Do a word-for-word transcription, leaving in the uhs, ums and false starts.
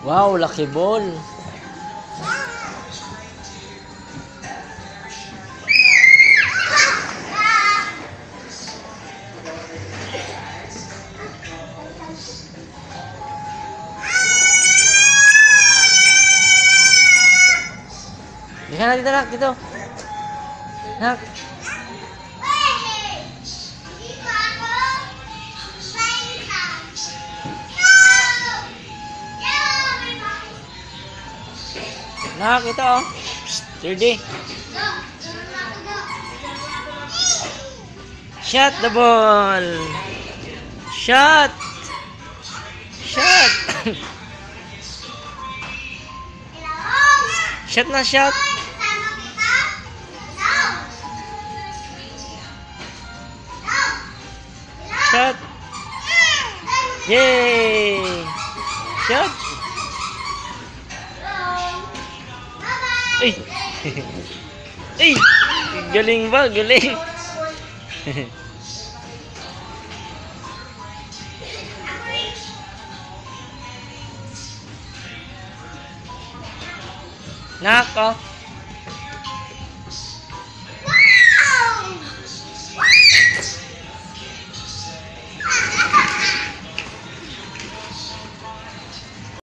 Wow, lucky ball. Dito na, dito na, dito. Nak. Nak, ito oh. thirty. Shot the ball. Shot. Shot. Shot na shot. Shot. Yay. Shot. Ay. Ay. Galing ba? Galing. Nak, oh.